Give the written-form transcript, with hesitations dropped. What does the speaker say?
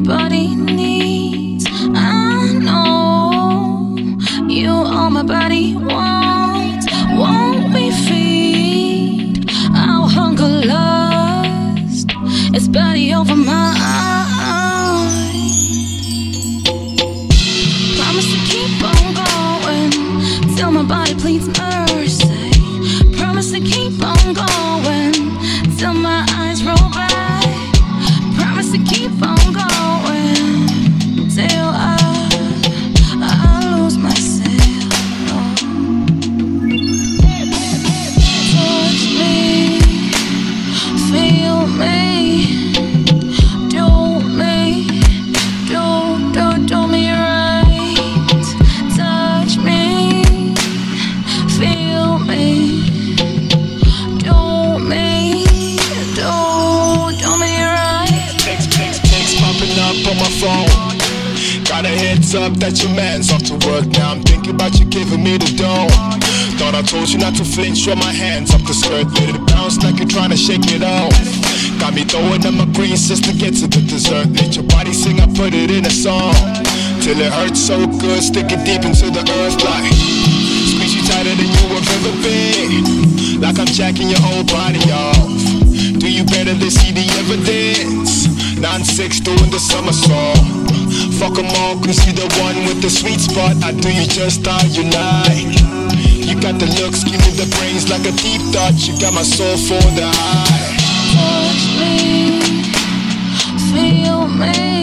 body needs. I know you all my body wants. Won't we feed our hunger lust? It's body over mind. Promise to keep on going till my body pleads mercy. Promise to keep on going till my eyes roll back. Promise to keep on going till I lose myself. Touch me, feel me, do me, do me right. Touch me, feel me, do me, do me right. Text popping up on my phone. Got a heads up that your man's off to work. Now I'm thinking about you giving me the dough. Thought I told you not to flinch when my hands up the skirt. Let it bounce like you're trying to shake it off. Got me throwing up my greens just to get to the dessert. Let your body sing, I put it in a song. Till it hurts so good, stick it deep into the earth like squeeze you tighter than you have ever been. Like I'm jacking your whole body off. Do you better than see the evidence? 9-6 doing the somersault. Fuck 'em all, cause you the one with the sweet spot. I do you just how you like. You got the looks, give me the brains like a deep thought. You got my soul for the high. Touch me, feel me.